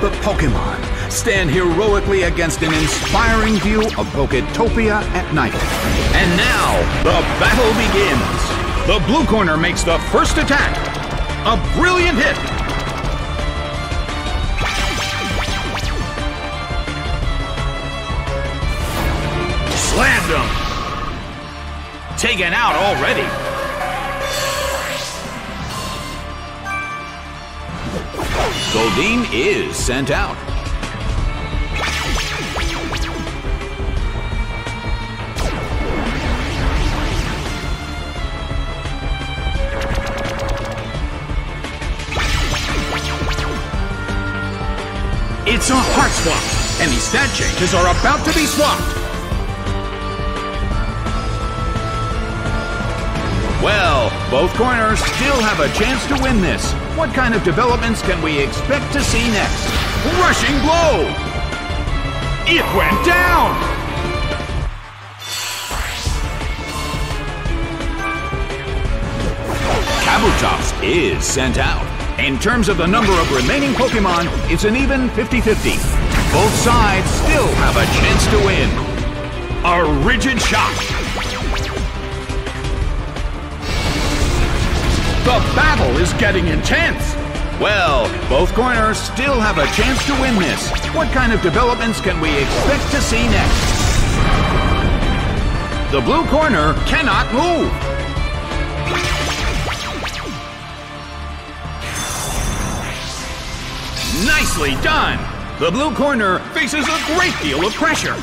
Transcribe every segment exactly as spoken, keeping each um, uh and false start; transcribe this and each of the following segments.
the Pokemon stand heroically against an inspiring view of Poketopia at night. And now, the battle begins. The blue corner makes the first attack. A brilliant hit. Slammed him. Taken out already. Goldeen is sent out. It's a heart swap, and these stat changes are about to be swapped. Well, both corners still have a chance to win this. What kind of developments can we expect to see next? Rushing blow! It went down! Kabutops is sent out. In terms of the number of remaining Pokemon, it's an even fifty fifty. Both sides still have a chance to win. A rigid shot. The battle is getting intense. Well, both corners still have a chance to win this. What kind of developments can we expect to see next? The blue corner cannot move. Nicely done! The blue corner faces a great deal of pressure.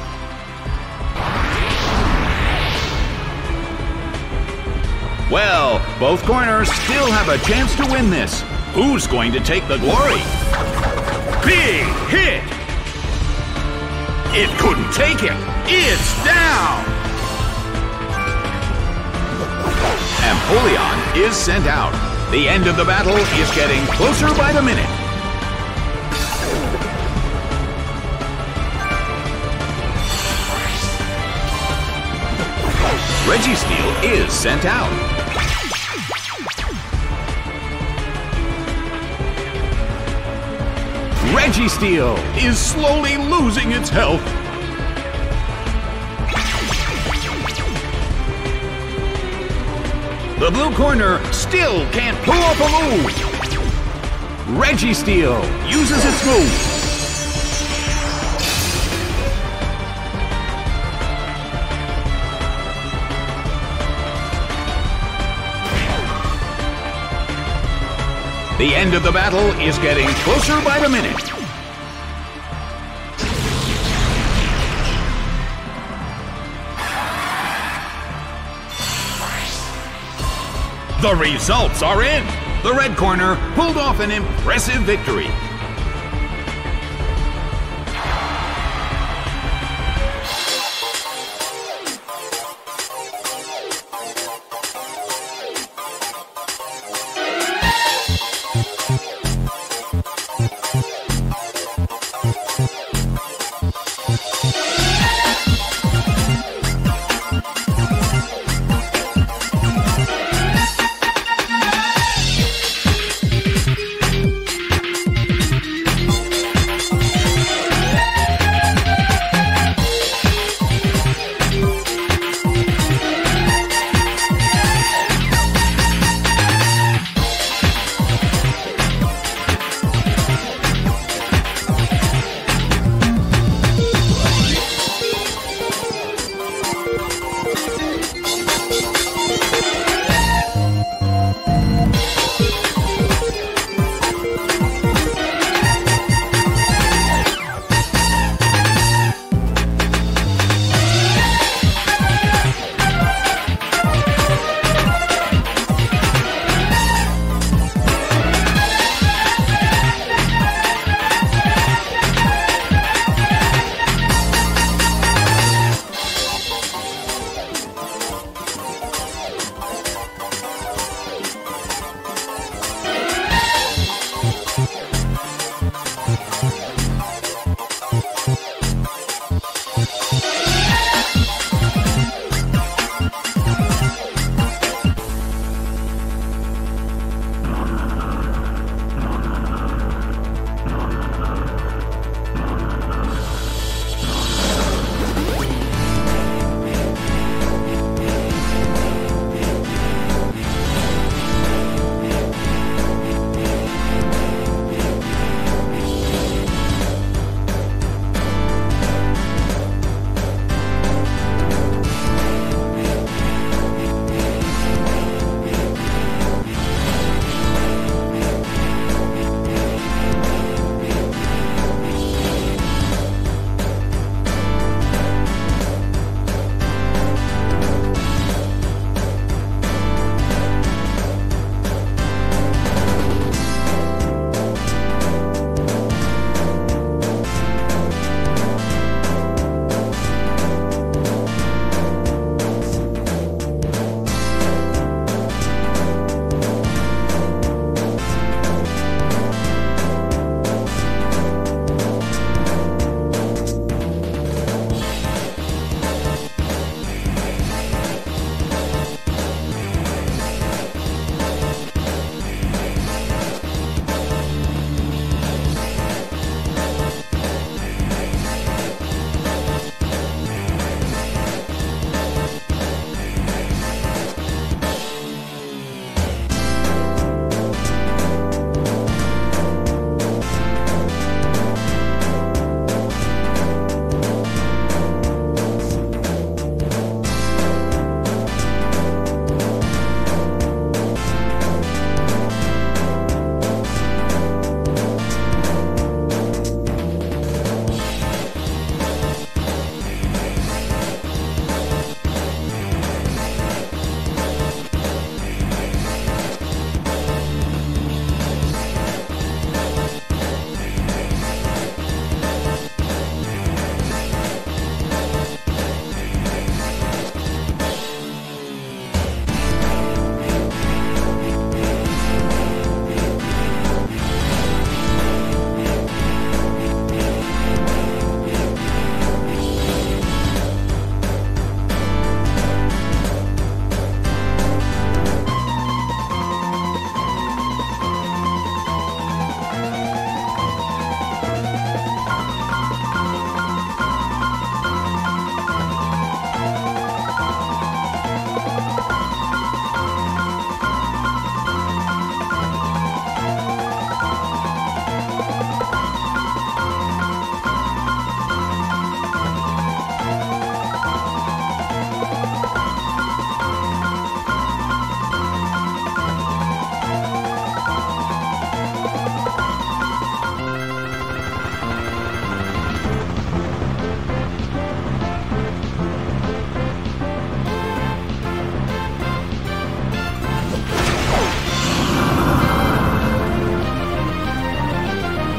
Well, both corners still have a chance to win this. Who's going to take the glory? Big hit! It couldn't take it. It's down! Empoleon is sent out. The end of the battle is getting closer by the minute. Registeel is sent out. Registeel is slowly losing its health. The blue corner still can't pull off a move. Registeel uses its move. The end of the battle is getting closer by the minute. The results are in. The red corner pulled off an impressive victory.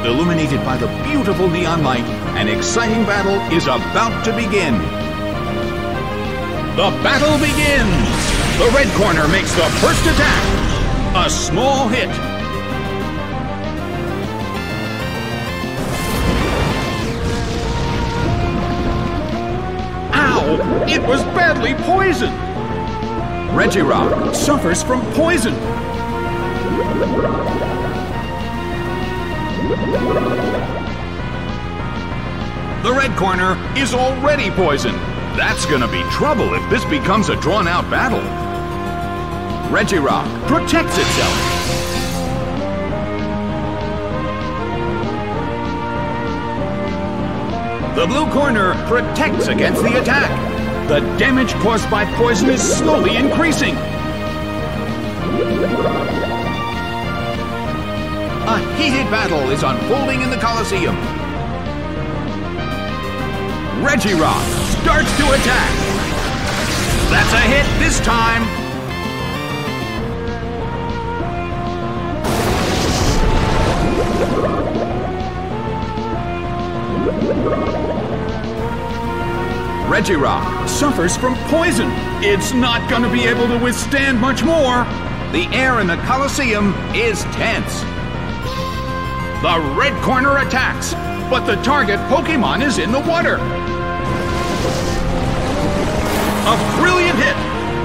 Illuminated by the beautiful neon light, an exciting battle is about to begin. The battle begins! The red corner makes the first attack. A small hit. Ow! It was badly poisoned! Regirock suffers from poison. The red corner is already poisoned. That's gonna be trouble if this becomes a drawn-out battle. Regirock protects itself. The blue corner protects against the attack. The damage caused by poison is slowly increasing. A heated battle is unfolding in the Colosseum. Regirock starts to attack. That's a hit this time. Regirock suffers from poison. It's not going to be able to withstand much more. The air in the Colosseum is tense. The red corner attacks, but the target Pokémon is in the water. A brilliant hit.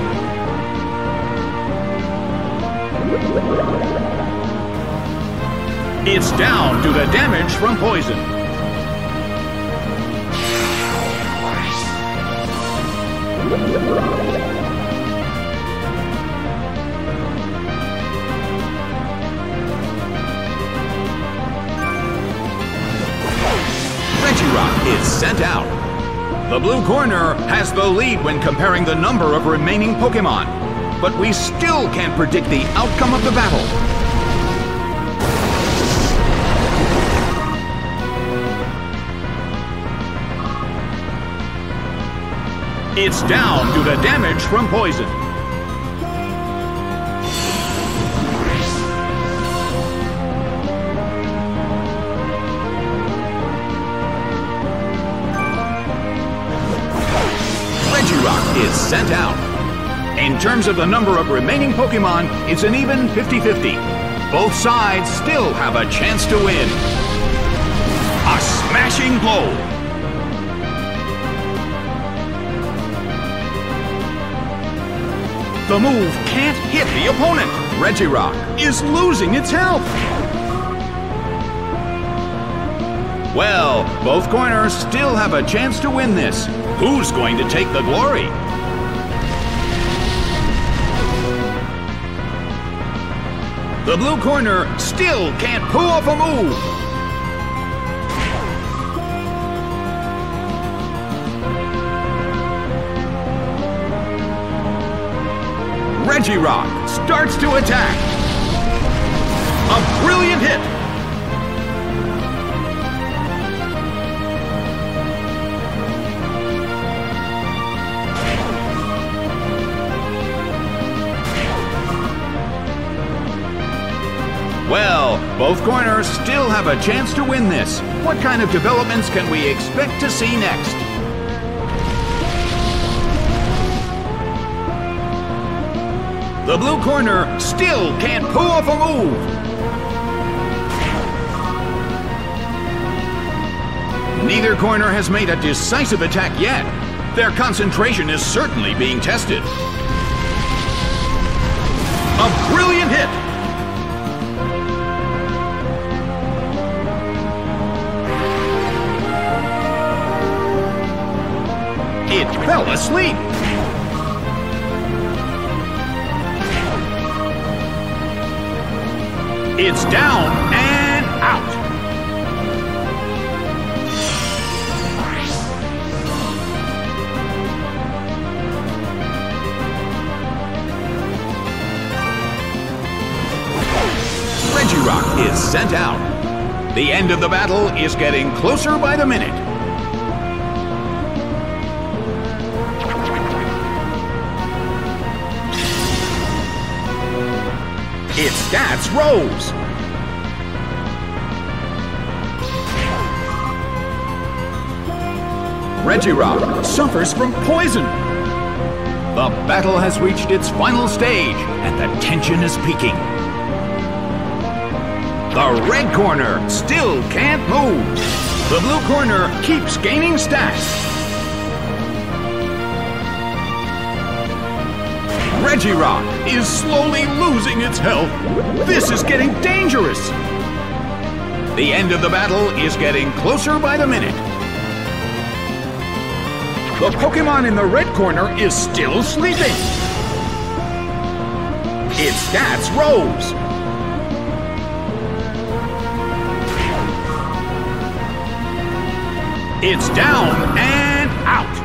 It's down to the damage from poison. Regirock is sent out. The blue corner has the lead when comparing the number of remaining Pokémon, but we still can't predict the outcome of the battle. It's down to the damage from poison. Regirock is sent out. In terms of the number of remaining Pokémon, it's an even fifty fifty. Both sides still have a chance to win. A smashing blow. The move can't hit the opponent. Regirock is losing its health. Well, both corners still have a chance to win this. Who's going to take the glory? The blue corner still can't pull off a move. Regirock starts to attack. A brilliant hit. Well, both corners still have a chance to win this. What kind of developments can we expect to see next? The blue corner still can't pull off a move. Neither corner has made a decisive attack yet. Their concentration is certainly being tested. A brilliant hit. It fell asleep. It's down and out. Regirock is sent out. The end of the battle is getting closer by the minute. Its stats rose. Regirock suffers from poison. The battle has reached its final stage, and the tension is peaking. The red corner still can't move. The blue corner keeps gaining stats. Regirock is slowly losing its health. This is getting dangerous. The end of the battle is getting closer by the minute. The Pokémon in the red corner is still sleeping. Its stats rose. It's down and out.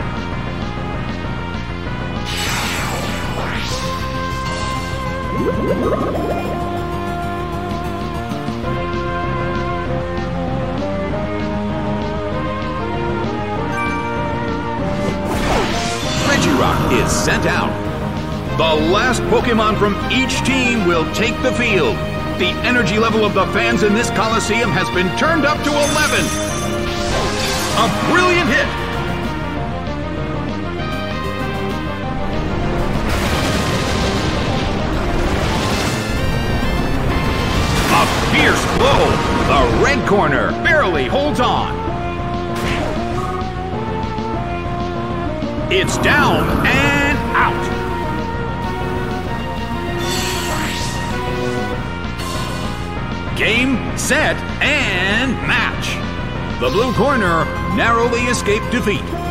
Regirock is sent out. The last Pokémon from each team will take the field. The energy level of the fans in this Coliseum has been turned up to eleven. A brilliant hit. A fierce blow. The red corner barely holds on. It's down and out. Game, set, and match. The blue corner narrowly escaped defeat.